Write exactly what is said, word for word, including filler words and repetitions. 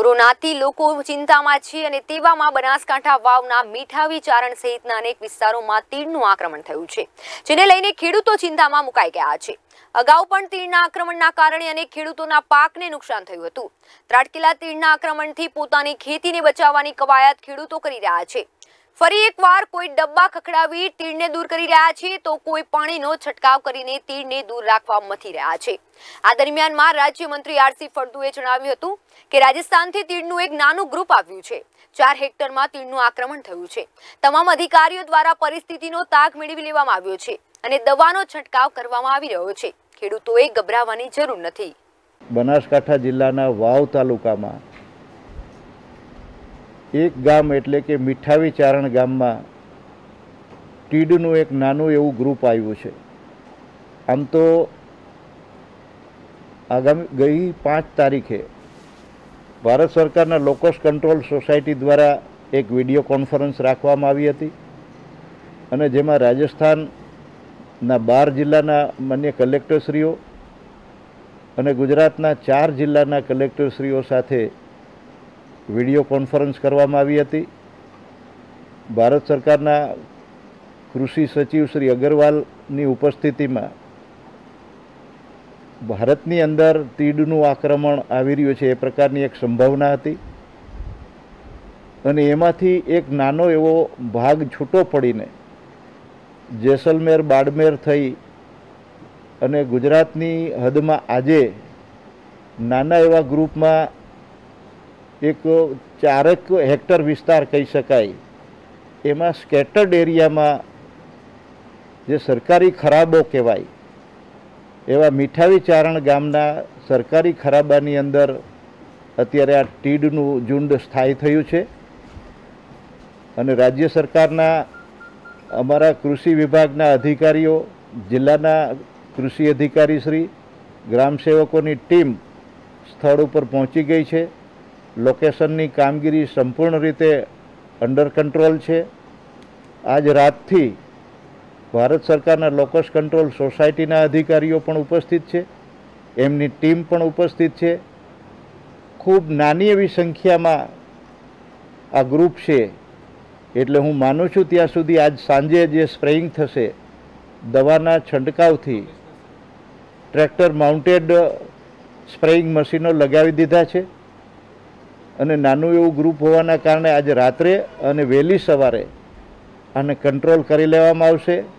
કોરોનાથી લોકો ચિંતામાં છે અને તેવામાં બનાસકાંઠા વાવના મીઠાવી ચારણ સહિતના અનેક વિસ્તારોમાં તીડનું આક્રમણ થયું છે, જેને લઈને ખેડૂતો ચિંતામાં મુકાઈ ગયા છે। અગાઉ પણ તીડના આક્રમણના કારણે અનેક ખેડૂતોના પાકને નુકસાન થયું હતું। ત્રાટકેલા તીડના આક્રમણથી પોતાની ખેતીને બચાવવાની કવાયત ખેડૂતો કરી રહ્યા છે। ફરી એકવાર કોઈ ડબ્બા ખખડાવી તીડને દૂર કરી રહ્યા છે, તો કોઈ પાણીનો છંટકાવ કરીને તીડને દૂર રાખવા મથી રહ્યા છે। આ દરમિયાનમાં રાજ્યમંત્રી આરસી ફળદુએ જણાવ્યું હતું કે રાજસ્થાનથી તીડનું એક નાનું ગ્રુપ આવ્યું છે। ચાર હેક્ટરમાં તીડનું આક્રમણ થયું છે। તમામ અધિકારીઓ દ્વારા પરિસ્થિતિનો તાગ મેળવી લેવામાં આવ્યો છે અને દવાનો છંટકાવ કરવામાં આવી રહ્યો છે। ખેડૂતોએ ગભરાવાની જરૂર નથી। બનાસકાંઠા જિલ્લાના વાવ તાલુકામાં एक गाम एटले के मीठावी चारण गाम में टीडનું एक नाનું એવું ग्रुप આવ્યું છે। આમ તો આગામી ગઈ પાંચ તારીખે ભારત સરકારના લોકસ કંટ્રોલ સોસાયટી દ્વારા એક વિડીયો કોન્ફરન્સ રાખવામાં આવી હતી અને જેમાં રાજસ્થાનના બાર જિલ્લાના માન્ય કલેક્ટરશ્રીઓ અને ગુજરાતના ચાર જિલ્લાના કલેક્ટરશ્રીઓ સાથે वीडियो कॉन्फ्रेंस करवामां आवी हती। भारत सरकारना कृषि सचिव श्री अग्रवालनी उपस्थितिमां भारतनी अंदर तीडનું आक्रमण आवी रह्युं छे ए प्रकारनी एक संभावना हती अने एमांथी एक नानो एवो भाग छूटो पड़ीने जेसलमेर बाड़मेर थई अने गुजरातनी हदमां आजे नाना एवा ग्रुपमां एक चारेक हेक्टर विस्तार कही शकाय एमां स्केटर्ड एरिया में जे सरकारी खराबो कहेवाय एवा मीठावी चारण गामना सरकारी खराबानी अंदर अत्यारे आ टीडનું झुंड स्थायी थयुं छे अने राज्य सरकारना अमारा कृषि विभागना अधिकारीओ जिल्लाना कृषि अधिकारी श्री ग्राम सेवकोनी टीम स्थळ पर पहोंची गई है। लोकेशननी कामगीरी संपूर्ण रीते अंडर कंट्रोल है। आज रातथी भारत सरकारना लोकस कंट्रोल सोसायटीना अधिकारीओ पण उपस्थित है, एमनी टीम पण उपस्थित है। खूब नानी एवी संख्यामां आ ग्रुप है एटले हूँ मानु छूं त्यां सुधी आज सांजे जे स्प्रेइंग थशे दवाना छंटकावथी ट्रेक्टर माउंटेड स्प्रेइंग मशीनो लगावी दीधा है અને નાનું એવું ગ્રુપ હોવાના કારણે આજે રાત્રે અને વહેલી સવારે આને કંટ્રોલ કરી લેવામાં આવશે।